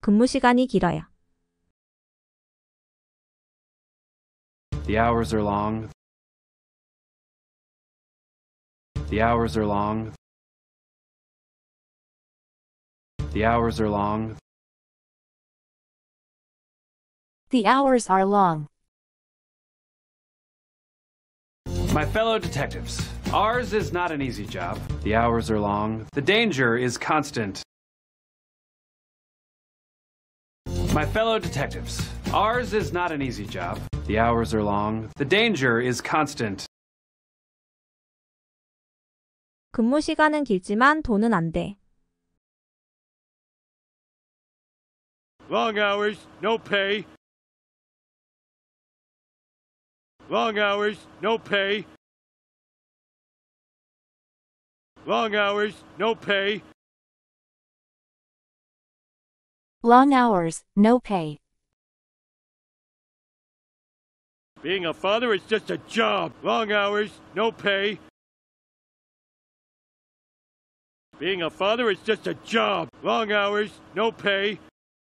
근무 시간이 길어요. The hours are long. The hours are long. The hours are long. The hours are long. My fellow detectives, ours is not an easy job. The hours are long. The danger is constant. My fellow detectives, ours is not an easy job. The hours are long. The danger is constant. 근무 시간은 길지만 돈은 안 돼. Long hours, no pay. Long hours, no pay. Long hours, no pay. Long hours, no pay. Being a father is just a job. Long hours, no pay. Being a father is just a job. Long hours, no pay.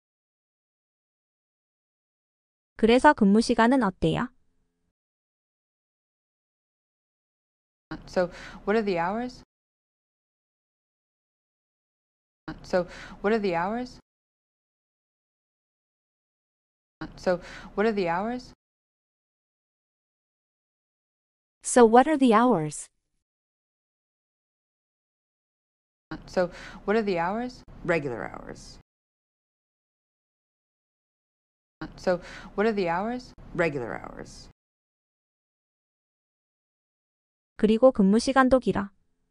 그래서 근무 시간은 어때요? So, what are the hours? So, what are the hours? So, what are the hours? So what are the hours? So, what are the hours? Regular hours. So, what are the hours? Regular hours. 그리고 근무 시간도 길어.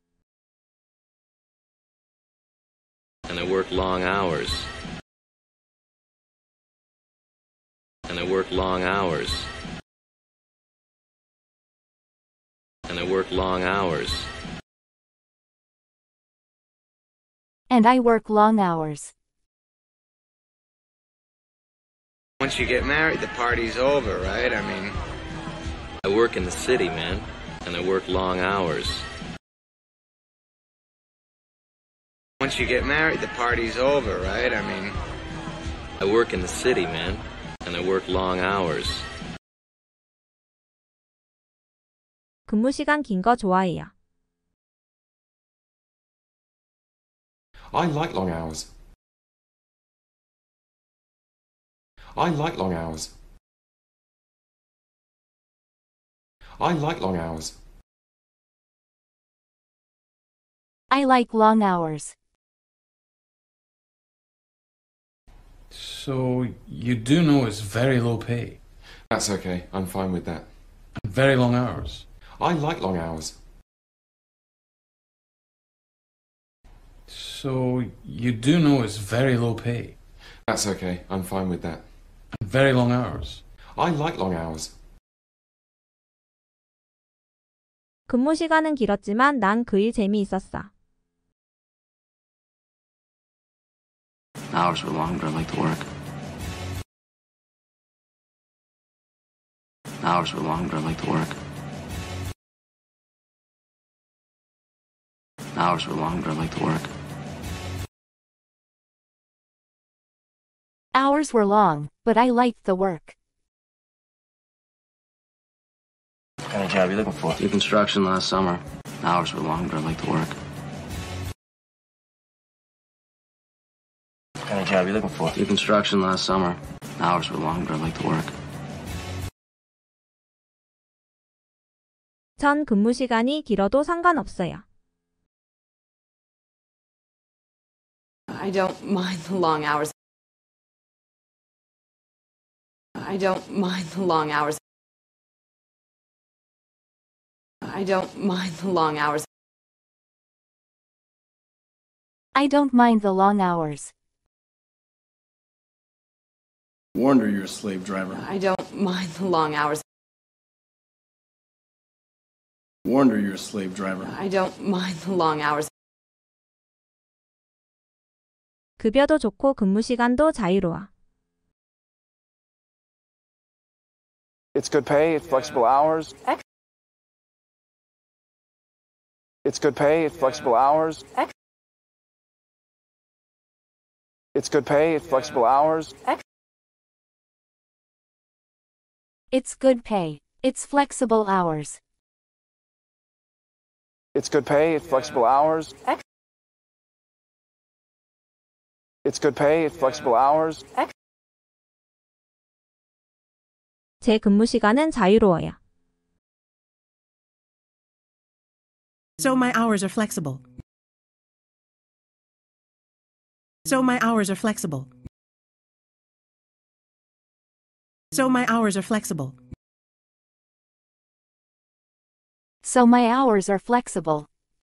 And they work long hours. And they work long hours. And they work long hours. And I work long hours. Once you get married, the party's over, right? I mean, I work in the city, man. And I work long hours. once you get married, the party's over, right? I mean, I work in the city, man. And I work long hours. 근무 시간 긴 거 좋아해요. I like long hours. I like long hours. I like long hours. I like long hours. So you do know it's very low pay. That's okay. I'm fine with that. And very long hours. I like long hours. So you do know it's very low pay. That's okay. I'm fine with that. And very long hours. I like long hours. 근무 시간은 길었지만 난 그 일 재미있었어. Hours were long, but I like to work. Hours were long, but I like to work. Hours were long, but I like to work. Hours were long, but I liked the work. What kind of job are you looking for? Do construction last summer. Hours were long, but I like to work. What kind of job are you looking for? Do construction last summer. Hours were long, but I like to work. 전 근무 시간이 길어도 상관없어요. I don't mind the long hours. I don't mind the long hours. I don't mind the long hours. I don't mind the long hours. Wonder you're a slave driver. I don't mind the long hours. Wonder you're a slave driver. I don't mind the long hours. 급여도 좋고 근무 시간도 자유로워. It's good pay, it's flexible hours. It's good pay, it's flexible hours. It's good pay, it's flexible hours. It's good pay. It's flexible hours. It's good pay, it's flexible hours. It's good pay, it's flexible hours. 제 근무 시간은 자유로워요. So my hours are flexible. So my hours are flexible. So my hours are flexible. So my hours are flexible.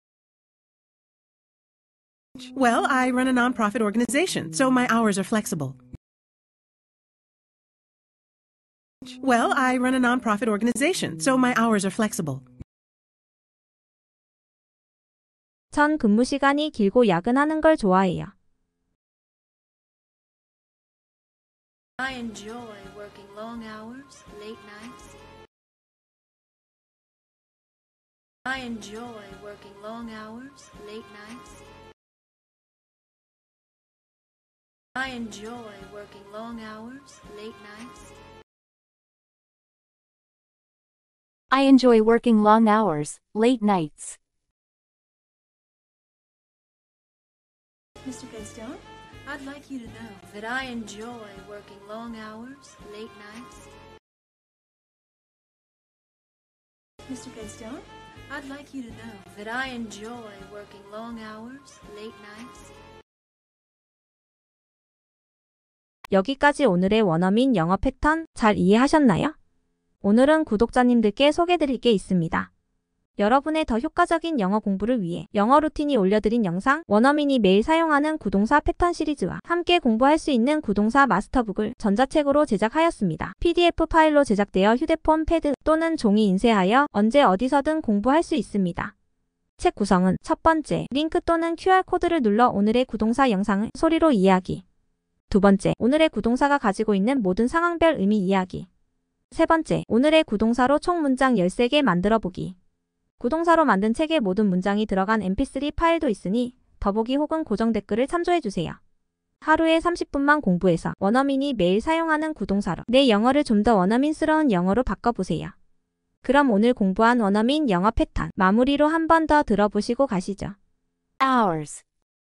Well, I run a nonprofit organization, so my hours are flexible. Well, I run a nonprofit organization, so my hours are flexible. 전 근무 시간이 길고 야근하는 걸 좋아해요. I enjoy working long hours, late nights. I enjoy working long hours, late nights. I enjoy working long hours, late nights. I enjoy working long hours, late nights. Mr. Gladstone, I'd like you to know that I enjoy working long hours, late nights. Mr. Gladstone, I'd like you to know that I enjoy working long hours, late nights. 여기까지 오늘의 원어민 영어 패턴 잘 이해하셨나요? 오늘은 구독자님들께 소개드릴 게 있습니다. 여러분의 더 효과적인 영어 공부를 위해 영어 루틴이 올려드린 영상, 원어민이 매일 사용하는 구동사 패턴 시리즈와 함께 공부할 수 있는 구동사 마스터북을 전자책으로 제작하였습니다. PDF 파일로 제작되어 휴대폰, 패드 또는 종이 인쇄하여 언제 어디서든 공부할 수 있습니다. 책 구성은 첫 번째, 링크 또는 QR코드를 눌러 오늘의 구동사 영상을 소리로 이해하기. 두 번째, 오늘의 구동사가 가지고 있는 모든 상황별 의미 이해하기. 세 번째, 오늘의 구동사로 총 문장 13개 만들어 보기. 구동사로 만든 책의 모든 문장이 들어간 mp3 파일도 있으니 더보기 혹은 고정 댓글을 참조해주세요. 하루에 30분만 공부해서 원어민이 매일 사용하는 구동사로 내 영어를 좀 더 원어민스러운 영어로 바꿔보세요. 그럼 오늘 공부한 원어민 영어 패턴 마무리로 한 번 더 들어보시고 가시죠. Hours.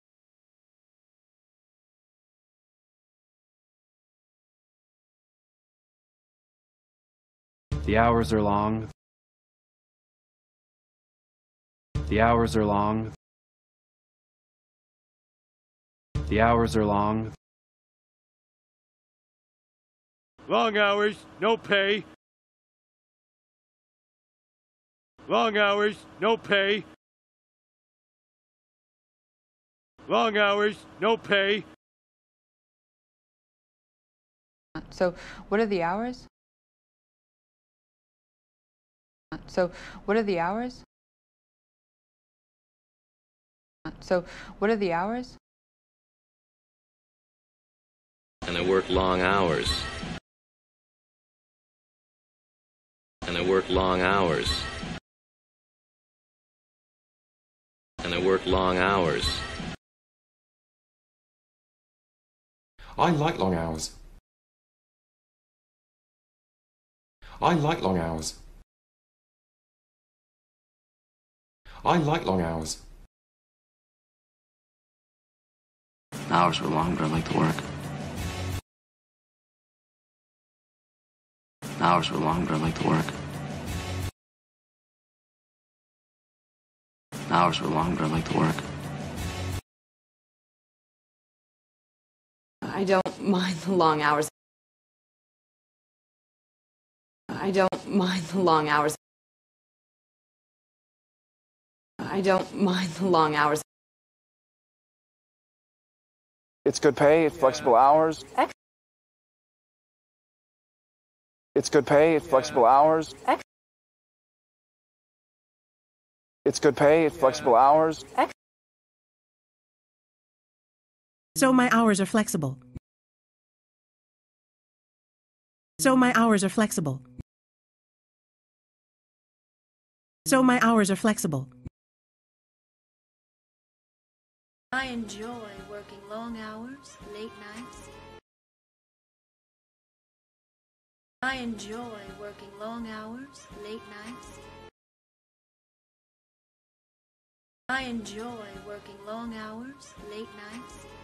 The hours are long. The hours are long. The hours are long. Long hours, no pay. Long hours, no pay. Long hours, no pay. So, what are the hours? So, what are the hours? So, what are the hours? And I work long hours. And I work long hours. And I work long hours. I like long hours. I like long hours. I like long hours. Hours were long, but I like to work. Hours were long, but I like to work. Hours were long, but I like to work. I don't mind the long hours. I don't mind the long hours. I don't mind the long hours. It's good pay, it's flexible hours. It's good pay, it's flexible hours. It's good pay, it's flexible hours. So my hours are flexible. So my hours are flexible. So my hours are flexible. I enjoy working working long hours, late nights. I enjoy working long hours, late nights. I enjoy working long hours, late nights.